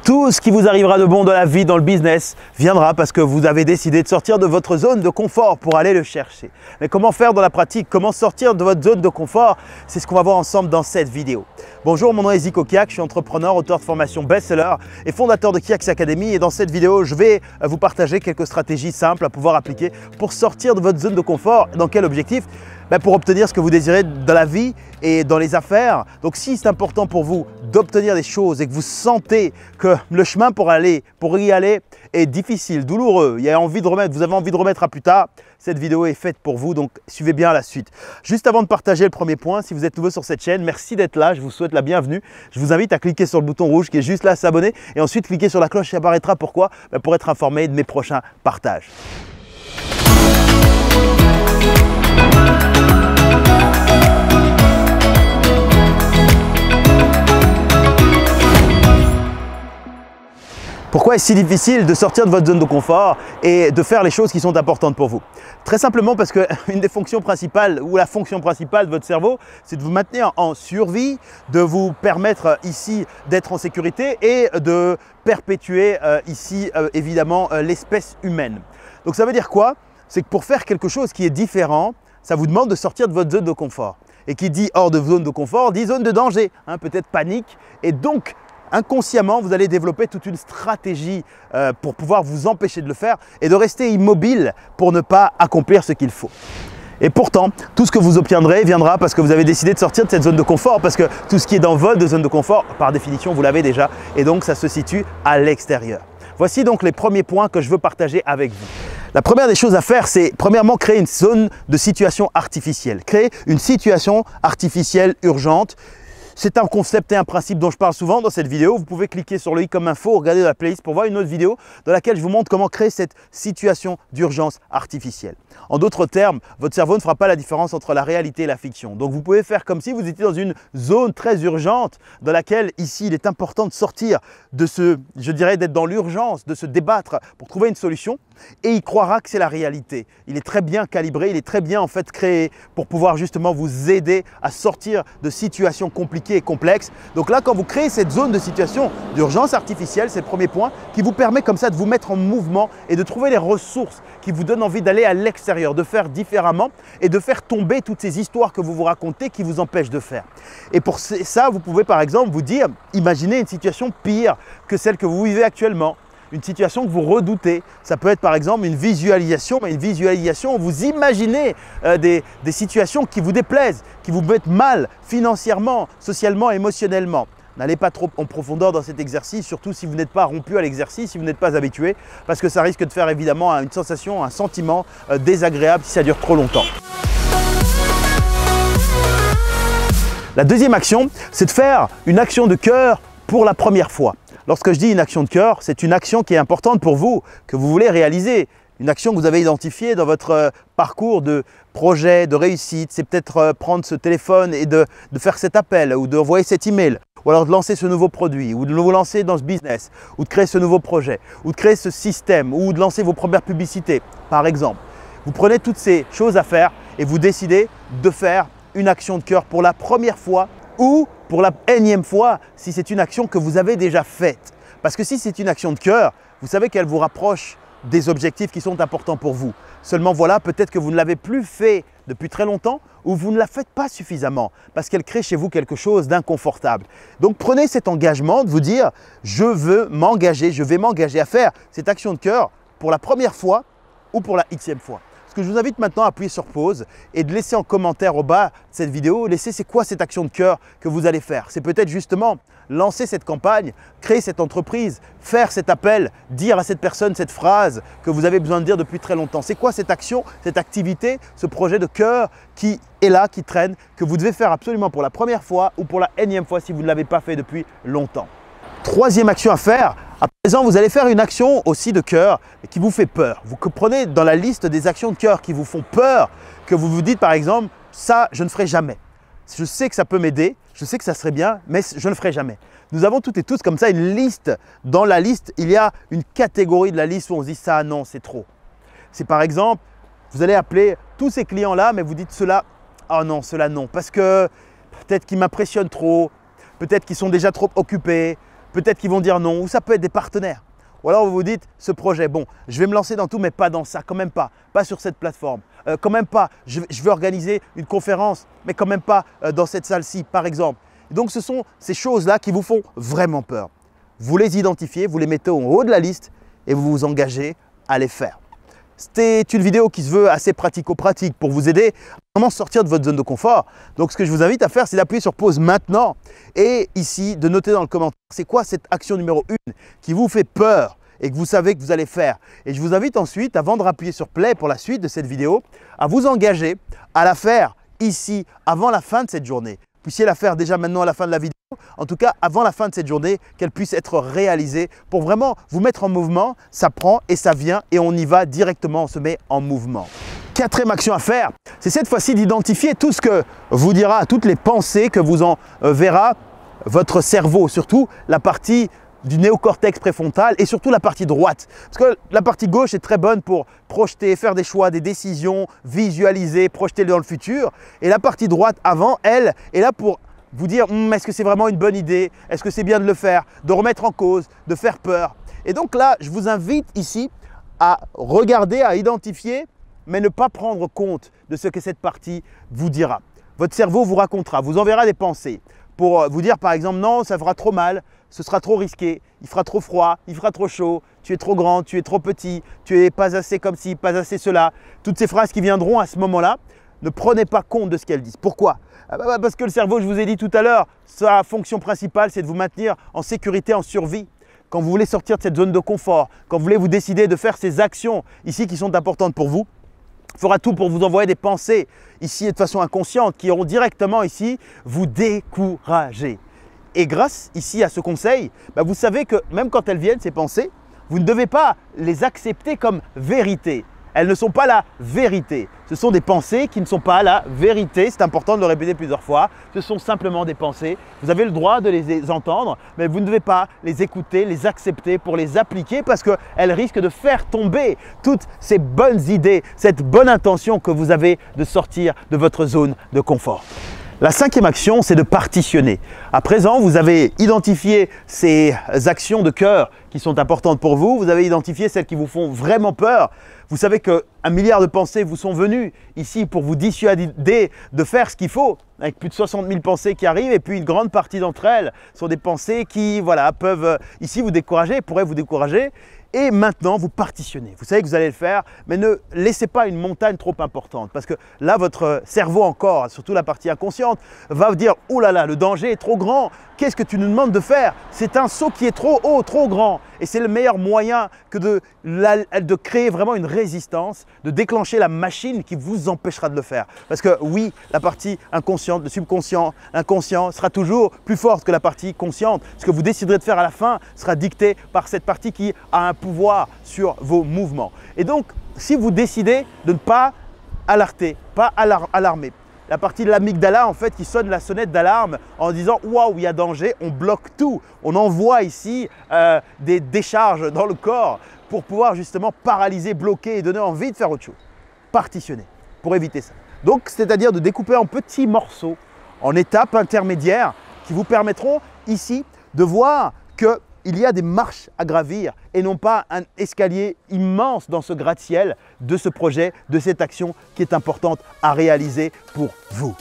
Tout ce qui vous arrivera de bon dans la vie, dans le business, viendra parce que vous avez décidé de sortir de votre zone de confort pour aller le chercher. Mais comment faire dans la pratique? Comment sortir de votre zone de confort? C'est ce qu'on va voir ensemble dans cette vidéo. Bonjour, mon nom est Zico Kiak, je suis entrepreneur, auteur de formation best-seller et fondateur de Kiaks Academy. Et dans cette vidéo, je vais vous partager quelques stratégies simples à pouvoir appliquer pour sortir de votre zone de confort. Dans quel objectif? Pour obtenir ce que vous désirez dans la vie et dans les affaires. Donc si c'est important pour vous d'obtenir des choses et que vous sentez que le chemin pour y aller est difficile, douloureux, vous avez envie de remettre à plus tard, cette vidéo est faite pour vous, donc suivez bien la suite. Juste avant de partager le premier point, si vous êtes nouveau sur cette chaîne, merci d'être là, je vous souhaite la bienvenue. Je vous invite à cliquer sur le bouton rouge qui est juste là, s'abonner, et ensuite cliquer sur la cloche qui apparaîtra. Pourquoi? Pour être informé de mes prochains partages. Pourquoi est-ce si difficile de sortir de votre zone de confort et de faire les choses qui sont importantes pour vous? Très simplement parce qu'une des fonctions principales ou la fonction principale de votre cerveau, c'est de vous maintenir en survie, de vous permettre ici d'être en sécurité et de perpétuer ici évidemment l'espèce humaine. Donc ça veut dire quoi? C'est que pour faire quelque chose qui est différent, ça vous demande de sortir de votre zone de confort. Et qui dit hors de zone de confort, dit zone de danger, peut-être panique. Et donc, inconsciemment, vous allez développer toute une stratégie pour pouvoir vous empêcher de le faire et de rester immobile pour ne pas accomplir ce qu'il faut. Et pourtant, tout ce que vous obtiendrez viendra parce que vous avez décidé de sortir de cette zone de confort, parce que tout ce qui est dans votre zone de confort, par définition, vous l'avez déjà, et donc ça se situe à l'extérieur. Voici donc les premiers points que je veux partager avec vous. La première des choses à faire, c'est premièrement créer une zone de situation artificielle. Créer une situation artificielle urgente. C'est un concept et un principe dont je parle souvent dans cette vidéo. Vous pouvez cliquer sur le i comme info, regarder la playlist pour voir une autre vidéo dans laquelle je vous montre comment créer cette situation d'urgence artificielle. En d'autres termes, votre cerveau ne fera pas la différence entre la réalité et la fiction. Donc vous pouvez faire comme si vous étiez dans une zone très urgente dans laquelle ici il est important de sortir de d'être dans l'urgence, de se débattre pour trouver une solution, et il croira que c'est la réalité. Il est très bien calibré, il est très bien en fait créé pour pouvoir justement vous aider à sortir de situations compliquées et complexes. Donc là, quand vous créez cette zone de situation d'urgence artificielle, c'est le premier point qui vous permet comme ça de vous mettre en mouvement et de trouver les ressources qui vous donnent envie d'aller à l'extérieur, de faire différemment et de faire tomber toutes ces histoires que vous vous racontez qui vous empêchent de faire. Et pour ça, vous pouvez par exemple vous dire, imaginez une situation pire que celle que vous vivez actuellement. Une situation que vous redoutez. Ça peut être par exemple une visualisation, mais une visualisation où vous imaginez des situations qui vous déplaisent, qui vous mettent mal financièrement, socialement, émotionnellement. N'allez pas trop en profondeur dans cet exercice, surtout si vous n'êtes pas rompu à l'exercice, si vous n'êtes pas habitué, parce que ça risque de faire évidemment une sensation, un sentiment désagréable si ça dure trop longtemps. La deuxième action, c'est de faire une action de cœur pour la première fois. Lorsque je dis une action de cœur, c'est une action qui est importante pour vous, que vous voulez réaliser. Une action que vous avez identifiée dans votre parcours de projet, de réussite. C'est peut-être prendre ce téléphone et de faire cet appel ou d'envoyer cet email. Ou alors de lancer ce nouveau produit, ou de vous lancer dans ce business, ou de créer ce nouveau projet, ou de créer ce système, ou de lancer vos premières publicités, par exemple. Vous prenez toutes ces choses à faire et vous décidez de faire une action de cœur pour la première fois ou pour la énième fois si c'est une action que vous avez déjà faite. Parce que si c'est une action de cœur, vous savez qu'elle vous rapproche des objectifs qui sont importants pour vous. Seulement voilà, peut-être que vous ne l'avez plus fait depuis très longtemps ou vous ne la faites pas suffisamment parce qu'elle crée chez vous quelque chose d'inconfortable. Donc prenez cet engagement de vous dire « je vais m'engager à faire cette action de cœur pour la première fois ou pour la xème fois ». Ce que je vous invite maintenant à appuyer sur pause et de laisser en commentaire au bas de cette vidéo, laisser c'est quoi cette action de cœur que vous allez faire. C'est peut-être justement lancer cette campagne, créer cette entreprise, faire cet appel, dire à cette personne cette phrase que vous avez besoin de dire depuis très longtemps. C'est quoi cette action, cette activité, ce projet de cœur qui est là, qui traîne, que vous devez faire absolument pour la première fois ou pour la énième fois si vous ne l'avez pas fait depuis longtemps. Troisième action à faire, à présent vous allez faire une action aussi de cœur qui vous fait peur. Vous prenez dans la liste des actions de cœur qui vous font peur, que vous vous dites par exemple, ça je ne ferai jamais. Je sais que ça peut m'aider, je sais que ça serait bien, mais je ne le ferai jamais. Nous avons toutes et tous comme ça une liste. Dans la liste, il y a une catégorie de la liste où on se dit ça non, c'est trop. C'est par exemple, vous allez appeler tous ces clients-là, mais vous dites cela, oh non, cela non, parce que peut-être qu'ils m'impressionnent trop, peut-être qu'ils sont déjà trop occupés, peut-être qu'ils vont dire non, ou ça peut être des partenaires. Ou alors vous vous dites, ce projet, bon, je vais me lancer dans tout, mais pas dans ça, quand même pas sur cette plateforme, quand même pas, je vais organiser une conférence, mais quand même pas dans cette salle-ci, par exemple. Et donc ce sont ces choses-là qui vous font vraiment peur. Vous les identifiez, vous les mettez en haut de la liste et vous vous engagez à les faire. C'était une vidéo qui se veut assez pratico-pratique pour vous aider à vraiment sortir de votre zone de confort. Donc ce que je vous invite à faire, c'est d'appuyer sur pause maintenant et ici de noter dans le commentaire c'est quoi cette action numéro 1 qui vous fait peur et que vous savez que vous allez faire. Et je vous invite ensuite, avant de appuyer sur play pour la suite de cette vidéo, à vous engager à la faire ici avant la fin de cette journée. Vous puissiez la faire déjà maintenant à la fin de la vidéo, en tout cas avant la fin de cette journée, qu'elle puisse être réalisée pour vraiment vous mettre en mouvement. Ça prend et ça vient et on y va directement, on se met en mouvement. Quatrième action à faire, c'est cette fois-ci d'identifier tout ce que vous dira, toutes les pensées que vous enverra votre cerveau, surtout la partie du néocortex préfrontal et surtout la partie droite. Parce que la partie gauche est très bonne pour projeter, faire des choix, des décisions, visualiser, projeter dans le futur. Et la partie droite avant, elle, est là pour vous dire est-ce que c'est vraiment une bonne idée? Est-ce que c'est bien de le faire? De remettre en cause, de faire peur. Et donc là, je vous invite ici à regarder, à identifier, mais ne pas prendre compte de ce que cette partie vous dira. Votre cerveau vous racontera, vous enverra des pensées pour vous dire par exemple non, ça fera trop mal, ce sera trop risqué, il fera trop froid, il fera trop chaud, tu es trop grand, tu es trop petit, tu es pas assez comme ci, pas assez cela. Toutes ces phrases qui viendront à ce moment-là, ne prenez pas compte de ce qu'elles disent. Pourquoi? Parce que le cerveau, je vous ai dit tout à l'heure, sa fonction principale, c'est de vous maintenir en sécurité, en survie. Quand vous voulez sortir de cette zone de confort, quand vous voulez vous décider de faire ces actions ici qui sont importantes pour vous, il fera tout pour vous envoyer des pensées ici et de façon inconsciente qui iront directement ici vous décourager. Et grâce ici à ce conseil, vous savez que même quand elles viennent, ces pensées, vous ne devez pas les accepter comme vérité. Elles ne sont pas la vérité. Ce sont des pensées qui ne sont pas la vérité. C'est important de le répéter plusieurs fois. Ce sont simplement des pensées. Vous avez le droit de les entendre, mais vous ne devez pas les écouter, les accepter pour les appliquer parce qu'elles risquent de faire tomber toutes ces bonnes idées, cette bonne intention que vous avez de sortir de votre zone de confort. La cinquième action, c'est de partitionner. À présent, vous avez identifié ces actions de cœur qui sont importantes pour vous. Vous avez identifié celles qui vous font vraiment peur. Vous savez qu'un milliard de pensées vous sont venues ici pour vous dissuader de faire ce qu'il faut, avec plus de 60 000 pensées qui arrivent. Et puis une grande partie d'entre elles sont des pensées qui peuvent ici vous décourager, pourraient vous décourager. Et maintenant, vous partitionnez. Vous savez que vous allez le faire, mais ne laissez pas une montagne trop importante parce que là, votre cerveau encore, surtout la partie inconsciente, va vous dire « Oh là là, le danger est trop grand, qu'est-ce que tu nous demandes de faire? C'est un saut qui est trop haut, trop grand. » Et c'est le meilleur moyen que de créer vraiment une résistance, de déclencher la machine qui vous empêchera de le faire. Parce que oui, la partie inconsciente, le subconscient, l'inconscient sera toujours plus forte que la partie consciente. Ce que vous déciderez de faire à la fin sera dicté par cette partie qui a un pouvoir sur vos mouvements. Et donc, si vous décidez de ne pas alerter, pas alarmer, la partie de l'amygdala en fait qui sonne la sonnette d'alarme en disant « Waouh, il y a danger », on bloque tout. On envoie ici des décharges dans le corps pour pouvoir justement paralyser, bloquer et donner envie de faire autre chose. Partitionner pour éviter ça. Donc, c'est-à-dire de découper en petits morceaux, en étapes intermédiaires qui vous permettront ici de voir qu'il y a des marches à gravir et non pas un escalier immense dans ce gratte-ciel de ce projet, de cette action qui est importante à réaliser pour vous.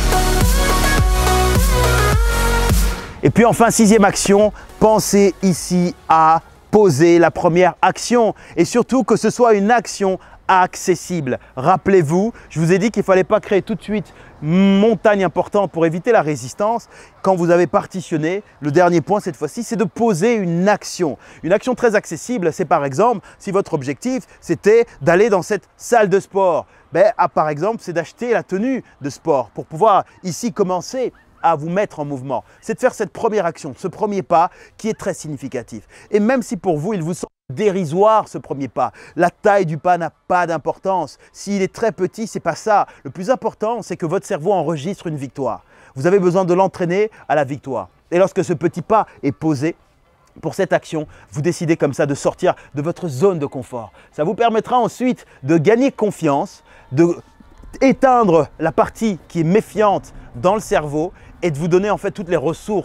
Et puis enfin, sixième action, pensez ici à poser la première action et surtout que ce soit une action accessible. Rappelez-vous, je vous ai dit qu'il ne fallait pas créer tout de suite une montagne importante pour éviter la résistance. Quand vous avez partitionné, le dernier point cette fois-ci, c'est de poser une action. Une action très accessible, c'est par exemple, si votre objectif c'était d'aller dans cette salle de sport, par exemple, c'est d'acheter la tenue de sport pour pouvoir ici commencer à vous mettre en mouvement. C'est de faire cette première action, ce premier pas qui est très significatif. Et même si pour vous, il vous semble dérisoire ce premier pas, la taille du pas n'a pas d'importance. S'il est très petit, ce n'est pas ça. Le plus important, c'est que votre cerveau enregistre une victoire. Vous avez besoin de l'entraîner à la victoire. Et lorsque ce petit pas est posé, pour cette action, vous décidez comme ça de sortir de votre zone de confort. Ça vous permettra ensuite de gagner confiance, d'éteindre la partie qui est méfiante dans le cerveau et de vous donner en fait toutes les ressources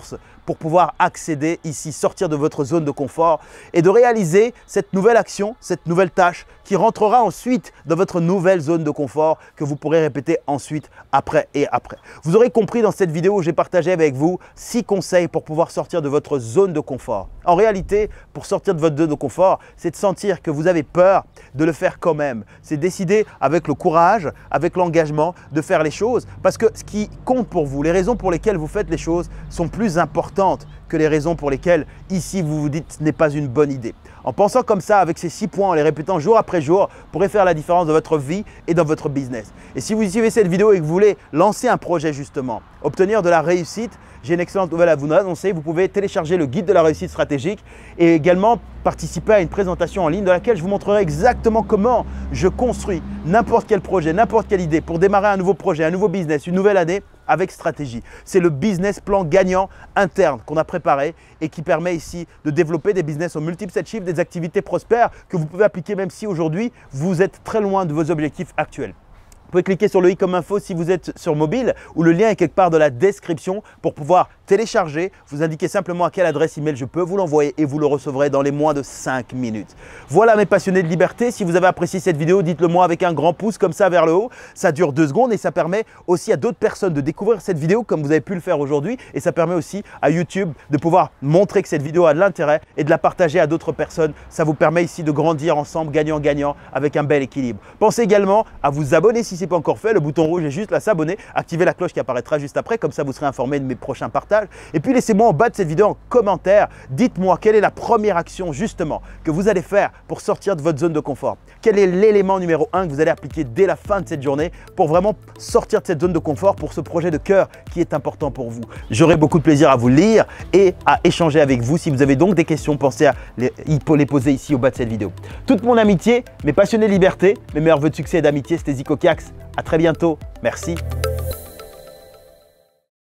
pour pouvoir accéder ici, sortir de votre zone de confort et de réaliser cette nouvelle action, cette nouvelle tâche qui rentrera ensuite dans votre nouvelle zone de confort que vous pourrez répéter ensuite, après et après. Vous aurez compris dans cette vidéo où j'ai partagé avec vous 6 conseils pour pouvoir sortir de votre zone de confort. En réalité, pour sortir de votre zone de confort, c'est de sentir que vous avez peur de le faire quand même. C'est décider avec le courage, avec l'engagement de faire les choses parce que ce qui compte pour vous, les raisons pour lesquelles vous faites les choses sont plus importantes que les raisons pour lesquelles ici vous vous dites ce n'est pas une bonne idée. En pensant comme ça, avec ces 6 points, en les répétant jour après jour, vous pourrez faire la différence dans votre vie et dans votre business. Et si vous suivez cette vidéo et que vous voulez lancer un projet justement, obtenir de la réussite, j'ai une excellente nouvelle à vous annoncer. Vous pouvez télécharger le guide de la réussite stratégique et également participer à une présentation en ligne dans laquelle je vous montrerai exactement comment je construis n'importe quel projet, n'importe quelle idée pour démarrer un nouveau projet, un nouveau business, une nouvelle année avec stratégie. C'est le business plan gagnant interne qu'on a préparé et qui permet ici de développer des business aux multiples 7 chiffres, des activités prospères que vous pouvez appliquer même si aujourd'hui vous êtes très loin de vos objectifs actuels. Vous pouvez cliquer sur le i comme info si vous êtes sur mobile ou le lien est quelque part dans la description pour pouvoir télécharger. Vous indiquez simplement à quelle adresse email je peux vous l'envoyer et vous le recevrez dans les moins de 5 minutes. Voilà mes passionnés de liberté. Si vous avez apprécié cette vidéo, dites-le moi avec un grand pouce comme ça vers le haut. Ça dure 2 secondes et ça permet aussi à d'autres personnes de découvrir cette vidéo comme vous avez pu le faire aujourd'hui. Et ça permet aussi à YouTube de pouvoir montrer que cette vidéo a de l'intérêt et de la partager à d'autres personnes. Ça vous permet ici de grandir ensemble, gagnant-gagnant avec un bel équilibre. Pensez également à vous abonner si ce n'est pas encore fait. Le bouton rouge est juste là, s'abonner. Activez la cloche qui apparaîtra juste après. Comme ça, vous serez informé de mes prochains partages. Et puis, laissez-moi en bas de cette vidéo en commentaire. Dites-moi quelle est la première action justement que vous allez faire pour sortir de votre zone de confort. Quel est l'élément numéro 1 que vous allez appliquer dès la fin de cette journée pour vraiment sortir de cette zone de confort pour ce projet de cœur qui est important pour vous. J'aurai beaucoup de plaisir à vous lire et à échanger avec vous. Si vous avez donc des questions, pensez à les poser ici au bas de cette vidéo. Toute mon amitié, mes passionnés de liberté, mes meilleurs vœux de succès et d'amitié, c'était Zico Kiax. À très bientôt. Merci.